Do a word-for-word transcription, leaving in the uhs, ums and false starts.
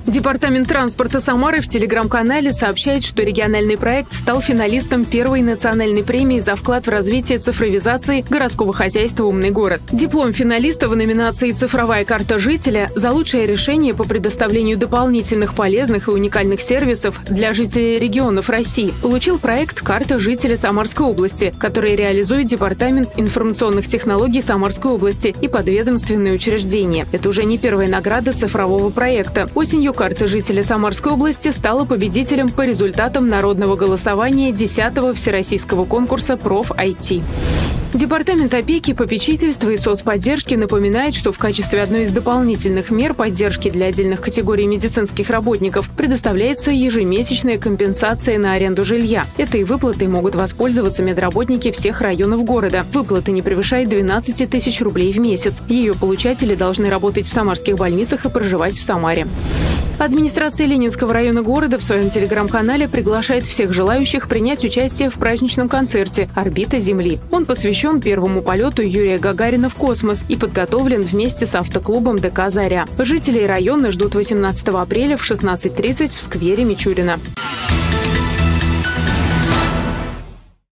Департамент транспорта Самары в телеграм-канале сообщает, что региональный проект стал финалистом первой национальной премии за вклад в развитие цифровизации городского хозяйства «Умный город». Диплом финалиста в номинации «Цифровая карта жителя» за лучшее решение по предоставлению дополнительных полезных и уникальных сервисов для жителей регионов России получил проект «Карта жителя Самарской области», который реализует Департамент информационных технологий Самарской области и подведомственные учреждения. Это уже не первая награда цифрового проекта. Осенью карта жителя Самарской области стала победителем по результатам народного голосования десятого всероссийского конкурса «Проф.ай ти». Департамент опеки, попечительства и соцподдержки напоминает, что в качестве одной из дополнительных мер поддержки для отдельных категорий медицинских работников предоставляется ежемесячная компенсация на аренду жилья. Этой выплатой могут воспользоваться медработники всех районов города. Выплата не превышает двенадцати тысяч рублей в месяц. Ее получатели должны работать в самарских больницах и проживать в Самаре. Администрация Ленинского района города в своем телеграм-канале приглашает всех желающих принять участие в праздничном концерте «Орбита Земли». Он посвящен первому полету Юрия Гагарина в космос и подготовлен вместе с автоклубом ДК «Заря». Жителей района ждут восемнадцатого апреля в шестнадцать тридцать в сквере Мичурина.